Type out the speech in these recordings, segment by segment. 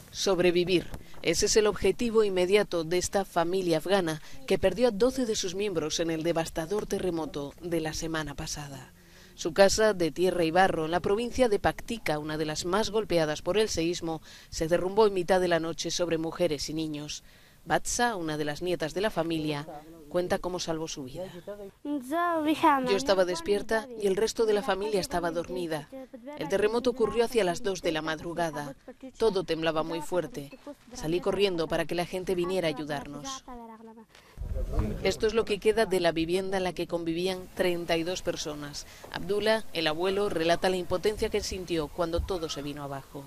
Sobrevivir. Ese es el objetivo inmediato de esta familia afgana que perdió a 12 de sus miembros en el devastador terremoto de la semana pasada. Su casa, de tierra y barro, en la provincia de Paktika, una de las más golpeadas por el seísmo, se derrumbó en mitad de la noche sobre mujeres y niños. Batsa, una de las nietas de la familia, cuenta cómo salvó su vida. Yo estaba despierta y el resto de la familia estaba dormida. El terremoto ocurrió hacia las 2 de la madrugada. Todo temblaba muy fuerte. Salí corriendo para que la gente viniera a ayudarnos. Esto es lo que queda de la vivienda en la que convivían 32 personas. Abdullah, el abuelo, relata la impotencia que sintió cuando todo se vino abajo.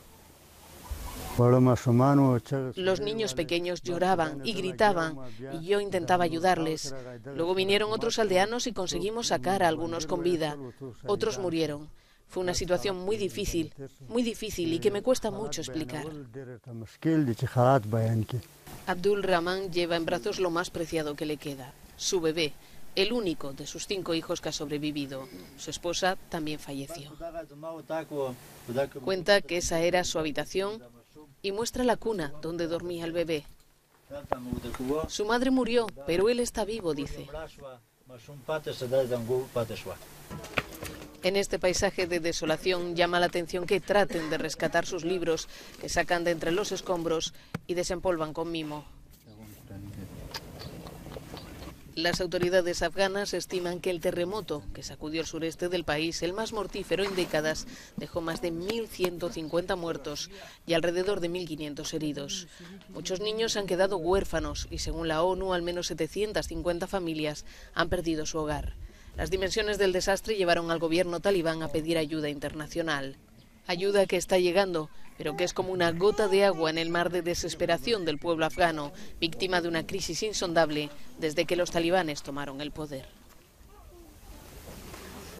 Los niños pequeños lloraban y gritaban y yo intentaba ayudarles. Luego vinieron otros aldeanos y conseguimos sacar a algunos con vida. Otros murieron. Fue una situación muy difícil y que me cuesta mucho explicar. Abdul Rahman lleva en brazos lo más preciado que le queda, su bebé, el único de sus 5 hijos que ha sobrevivido. Su esposa también falleció. Cuenta que esa era su habitación y muestra la cuna donde dormía el bebé. Su madre murió, pero él está vivo, dice. En este paisaje de desolación llama la atención que traten de rescatar sus libros, que sacan de entre los escombros y desempolvan con mimo. Las autoridades afganas estiman que el terremoto que sacudió el sureste del país, el más mortífero en décadas, dejó más de 1.150 muertos y alrededor de 1.500 heridos. Muchos niños han quedado huérfanos y, según la ONU, al menos 750 familias han perdido su hogar. Las dimensiones del desastre llevaron al gobierno talibán a pedir ayuda internacional. Ayuda que está llegando, pero que es como una gota de agua en el mar de desesperación del pueblo afgano, víctima de una crisis insondable desde que los talibanes tomaron el poder.